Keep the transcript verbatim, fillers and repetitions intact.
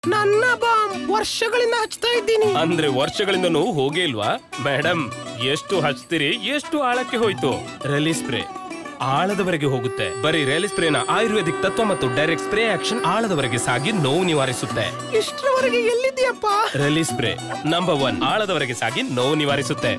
ನನ್ನ ಬಾಂಬ್ ವರ್ಷಗಳಿಂದ ಹಚ್ತಾ ಇದ್ದೀನಿ. ಅಂದ್ರೆ ವರ್ಷಗಳಿಂದ ನೋವು ಹೋಗೇ ಇಲ್ವಾ ಮೇಡಮ್? ಎಷ್ಟು ಹಚ್ತೀರಿ ಎಷ್ಟು ಆಳಕ್ಕೆ ಹೋಯ್ತು. ರೆಲಿಸ್ಪ್ರೇ ಆಳದವರೆಗೆ ಹೋಗುತ್ತೆ. ಬರೀ ರೆಲಿಸ್ಪ್ರೇನ ಆಯುರ್ವೇದಿಕ್ ತತ್ವ ಮತ್ತು ಡೈರೆಕ್ಟ್ ಸ್ಪ್ರೇ ಆಕ್ಷನ್ ಆಳದವರೆಗೆ ಸಾಗಿ ನೋವು ನಿವಾರಿಸುತ್ತೆ. ಇಷ್ಟರವರೆಗೆ ಎಲ್ಲಿದ್ಯಪ್ಪ? ರೆಲಿಸ್ಪ್ರೇ ನಂಬರ್ ಒನ್ ಆಳದವರೆಗೆ ಸಾಗಿ ನೋವು ನಿವಾರಿಸುತ್ತೆ.